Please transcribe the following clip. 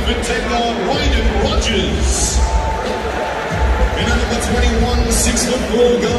would take on Ryan Rogers. And at number 21, 6'4" guy.